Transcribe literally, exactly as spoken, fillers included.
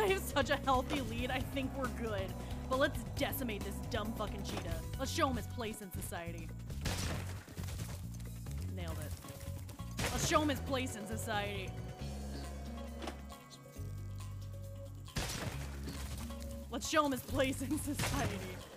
I have such a healthy lead, I think we're good. But let's decimate this dumb fucking cheetah. Let's show him his place in society. Nailed it. Let's show him his place in society. Let's show him his place in society.